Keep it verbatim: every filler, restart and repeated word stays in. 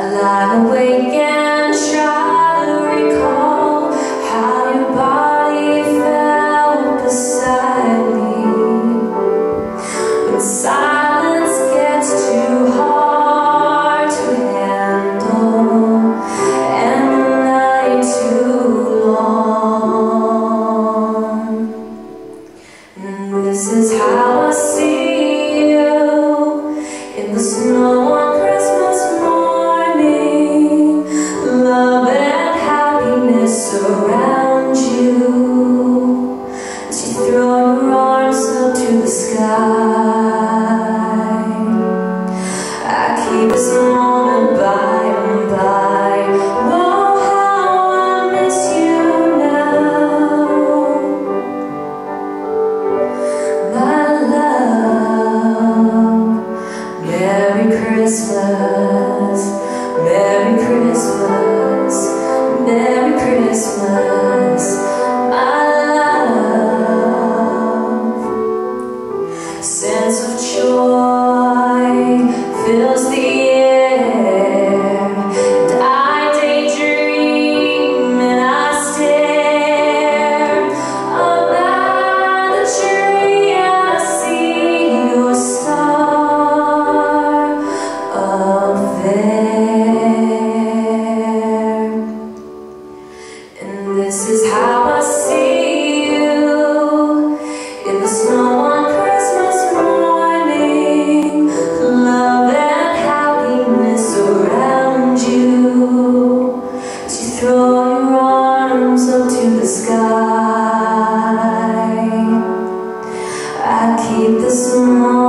lie awake and try to recall how your body felt beside me. When silence gets too hard to handle and the night too long. And this is how I see you in the snow on Christmas morning. Love and happiness surround you as you throw your arms up to the sky. I keep this moment by and by. Oh, how I miss you now, my love. Merry Christmas, Merry Christmas, Merry Christmas, my love. Sense of joy fills the air, and I daydream and I stare up at the tree. I see your star up there, and this is how I see you in the snow on Christmas morning. Love and happiness around you as you throw your arms up to the sky. I keep this moment